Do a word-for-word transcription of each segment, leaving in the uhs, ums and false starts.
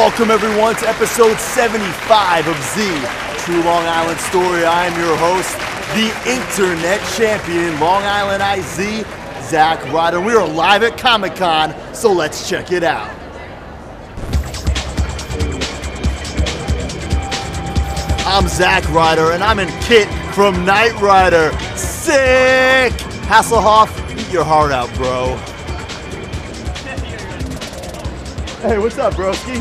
Welcome everyone to episode seventy-five of Z, True Long Island Story. I am your host, the internet champion, Long Island I Z, Zack Ryder. We are live at Comic-Con, so let's check it out. I'm Zack Ryder, and I'm in Kit from Knight Rider. Sick! Hasselhoff, eat your heart out, bro. Hey, what's up, broski?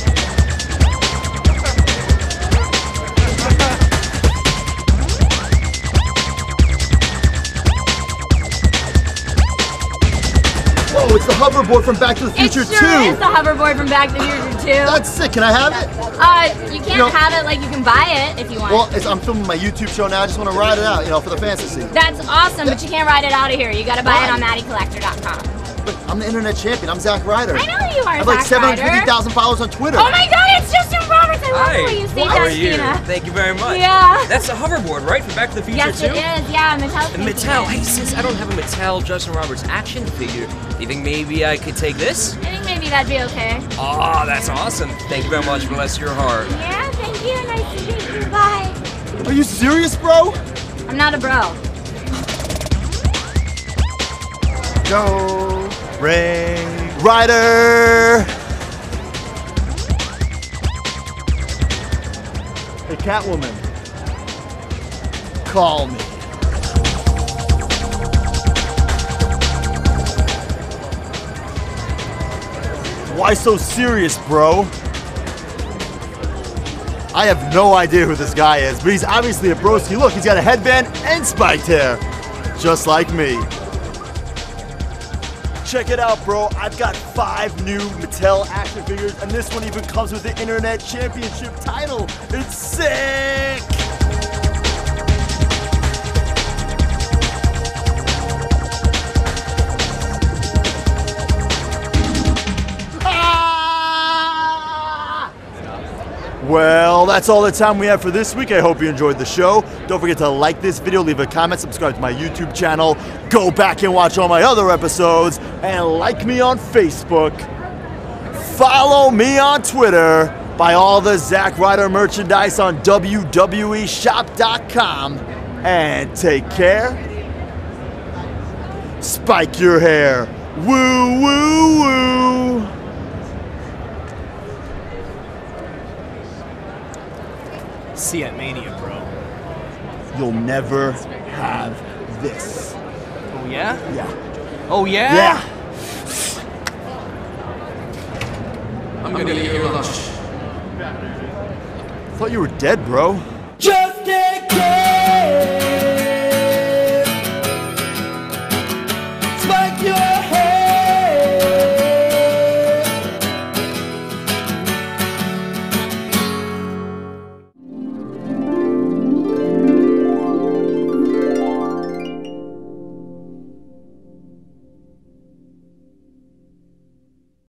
Oh, it's the hoverboard from Back to the Future two. It sure is the hoverboard from Back to the Future two. That's sick. Can I have it? Uh, you can't You know- have it like you can buy it if you want. Well, it's, I'm filming my YouTube show now. I just want to ride it out, you know, for the fans to see. That's awesome, but you can't ride it out of here. You gotta buy Why? it on Matty Collector dot com. But I'm the internet champion. I'm Zack Ryder. I know you are, I have like Zack seven hundred fifty Ryder. thousand followers on Twitter. Oh my god, it's Justin Roberts! I love Hi, the way you say how are you? Justina. Thank you very much. Yeah. That's a hoverboard, right? From Back to the Future Yes, too? it is. Yeah, Mattel. The Mattel. Hey, since I don't have a Mattel Justin Roberts action figure, do you think maybe I could take this? I think maybe that'd be okay. Oh, that's awesome. Thank you very much. Bless your heart. Yeah, thank you. Nice to meet you. Bye. Are you serious, bro? I'm not a bro. Go, Ray Ryder. Hey, Catwoman. Call me. Why so serious, bro? I have no idea who this guy is, but he's obviously a broski. Look, he's got a headband and spiked hair, just like me. Check it out, bro. I've got five new Mattel action figures, and this one even comes with the Internet Championship title. It's sick! Well, that's all the time we have for this week. I hope you enjoyed the show. Don't forget to like this video, leave a comment, subscribe to my YouTube channel, go back and watch all my other episodes, and like me on Facebook. Follow me on Twitter. Buy all the Zack Ryder merchandise on W W E shop dot com. And take care. Spike your hair. Woo, woo, woo. See you at Mania, bro. You'll never have this. Oh yeah? Yeah. Oh yeah? Yeah. I'm gonna give you a lunch. Thought you were dead, bro. Just